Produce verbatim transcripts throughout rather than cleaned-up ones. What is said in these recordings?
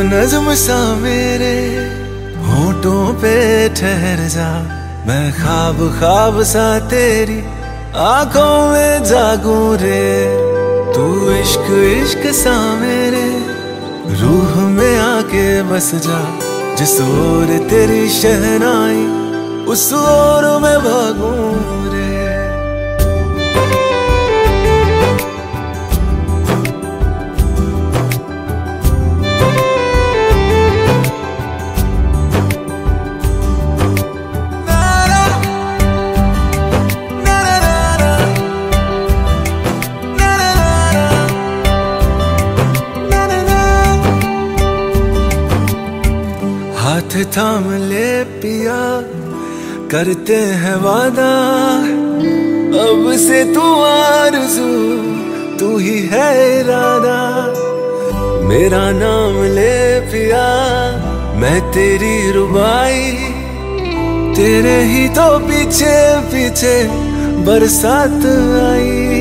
नज्म सा मेरे होठों पे ठहर जा, मैं ख्वाब ख्वाब सा तेरी आंखों में जागूं रे। तू इश्क इश्क सा मेरे रूह में आके बस जा, जिस ओर तेरी शहनाई उस ओर मैं भागूं रे। हाथ थाम ले पिया, करते हैं वादा, अब से तू आरज़ू तू ही है इरादा। मेरा नाम ले पिया, मैं तेरी रुबाई, तेरे ही तो पीछे पीछे बरसात आई,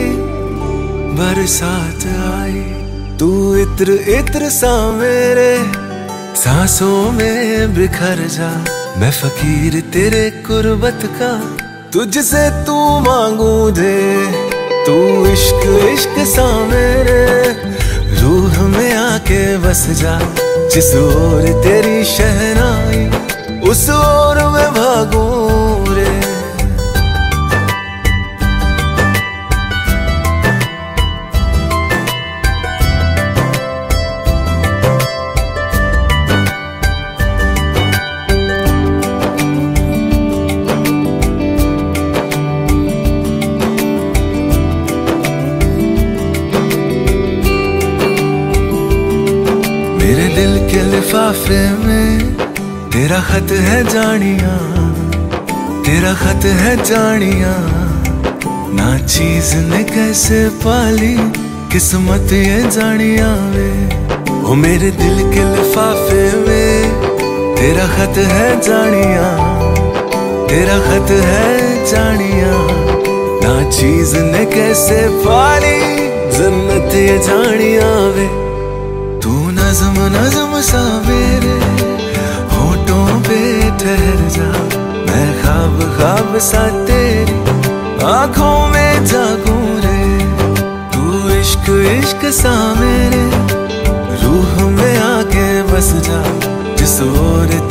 बरसात आई। तू इत्र इत्र सा मेरे सांसों में बिखर जा, मैं फकीर तेरे कुर्बत का, तुझसे तू मांगू दे। तू इश्क इश्क सा मेरे रूह में आके बस जा, जिस ओर तेरी शहनाई उस ओर मैं भागूं रे। मेरे दिल के लिफाफे में तेरा खत है जानिया, तेरा खत है जानिया। ना चीज ने कैसे पाली किस्मत ये जानिया वे। ओ मेरे दिल के लिफाफे में तेरा खत है जानिया, तेरा खत है जानिया। ना चीज ने कैसे पाली जन्नत ये जानिया वे। तू नज़्म नज़्म सा मेरे होठों पे ठहर जा, मैं ख्वाब ख्वाब सा तेरी आंखों में जागूं रे। तू इश्क इश्क सा मेरे रूह में आके बस जा, जिस ओर